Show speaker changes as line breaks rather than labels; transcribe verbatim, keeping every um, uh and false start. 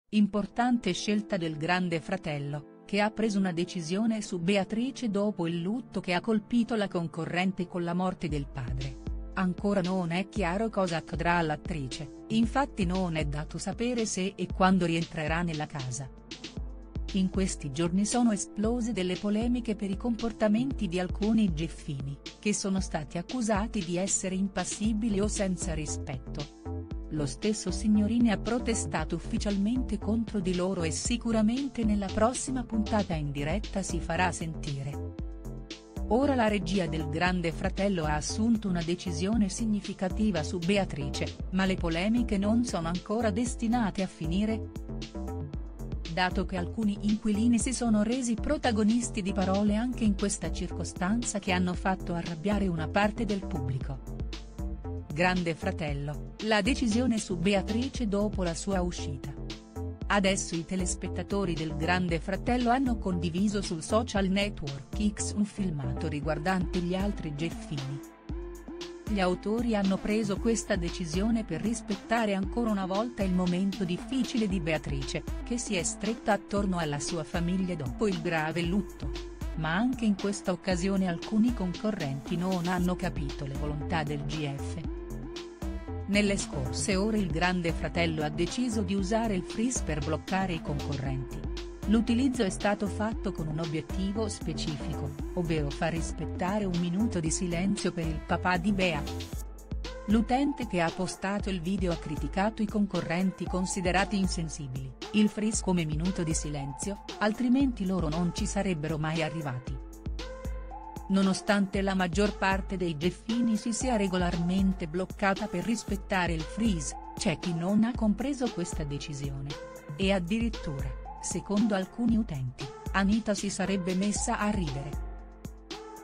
Importante scelta del Grande Fratello, che ha preso una decisione su Beatrice dopo il lutto che ha colpito la concorrente con la morte del padre. Ancora non è chiaro cosa accadrà all'attrice, infatti non è dato sapere se e quando rientrerà nella casa. In questi giorni sono esplose delle polemiche per i comportamenti di alcuni Geffini, che sono stati accusati di essere impassibili o senza rispetto. Lo stesso Signorini ha protestato ufficialmente contro di loro e sicuramente nella prossima puntata in diretta si farà sentire. Ora la regia del Grande Fratello ha assunto una decisione significativa su Beatrice, ma le polemiche non sono ancora destinate a finire. Dato che alcuni inquilini si sono resi protagonisti di parole anche in questa circostanza che hanno fatto arrabbiare una parte del pubblico. Grande Fratello, la decisione su Beatrice dopo la sua uscita. Adesso i telespettatori del Grande Fratello hanno condiviso sul social network X un filmato riguardante gli altri Geffini. Gli autori hanno preso questa decisione per rispettare ancora una volta il momento difficile di Beatrice, che si è stretta attorno alla sua famiglia dopo il grave lutto. Ma anche in questa occasione alcuni concorrenti non hanno capito le volontà del G F. Nelle scorse ore il Grande Fratello ha deciso di usare il freeze per bloccare i concorrenti. L'utilizzo è stato fatto con un obiettivo specifico, ovvero far rispettare un minuto di silenzio per il papà di Bea. L'utente che ha postato il video ha criticato i concorrenti considerati insensibili, il freeze come minuto di silenzio, altrimenti loro non ci sarebbero mai arrivati. Nonostante la maggior parte dei Geffini si sia regolarmente bloccata per rispettare il freeze, c'è chi non ha compreso questa decisione. E addirittura, secondo alcuni utenti, Anita si sarebbe messa a ridere.